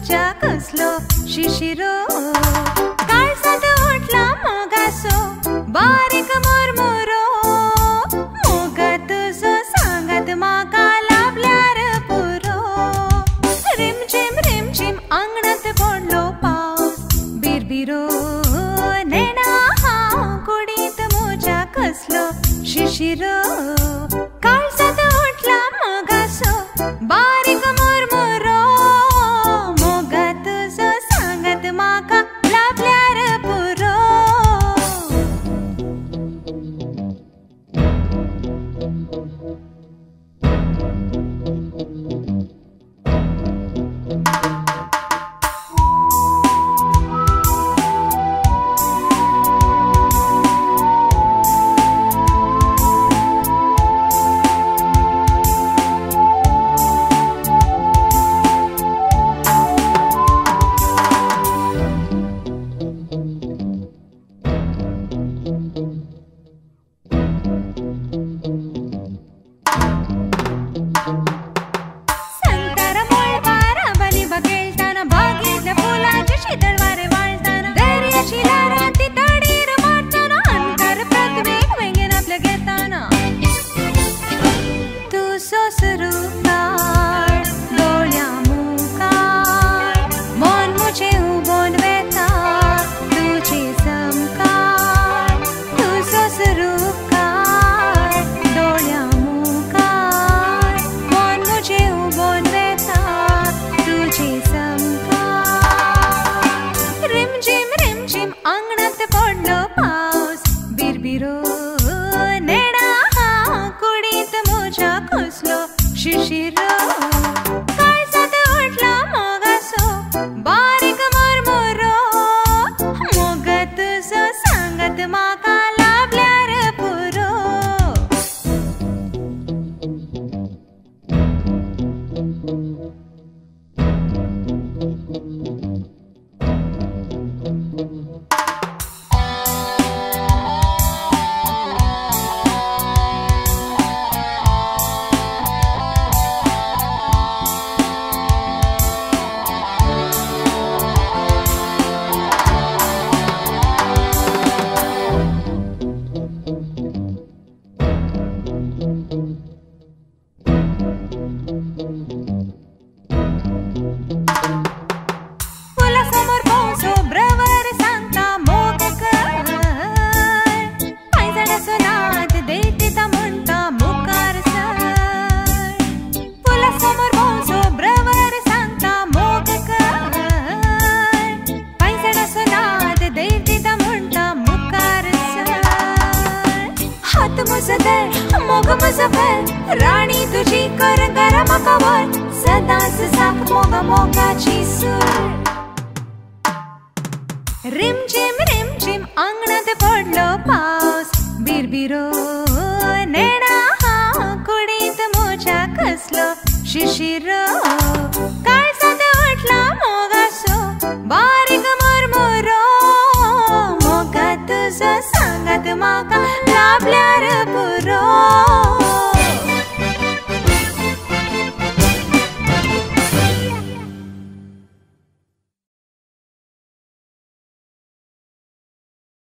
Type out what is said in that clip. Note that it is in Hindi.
तुझ्या कसलो शिशिरो काळजात उठला मोगासो बारीक मुरमुरो मोगा तुझो सांगात म्हाका लाभल्यार पुरो रिमझिम अंगणात पडलो पावस बिरबिरो नेणा हांव कुडीत म्हज्या कसलो शिशिरो काळजात उठला मोगासो बारीक मुरमुरो मोगा तुझो सांगात म्हाका लाभल्यार पुरो अंगणात पडलो पावस बिरबिरो नेणा हांव कुडीत म्हज्या कसलो शिशिरो काळजात उठला मोगासो बारीक मुरमुरो मोगा तुझो सांगात म्हाका लाभल्यार पुरो मोग मुजफर राणी तुझी कर गरम कवर सदांच साप मोगा मोगाची सूर रिमझिम अंगणात पडलो पावस बिरबिरो नेणा हांव कुडीत म्हज्या कसलो शिशिरो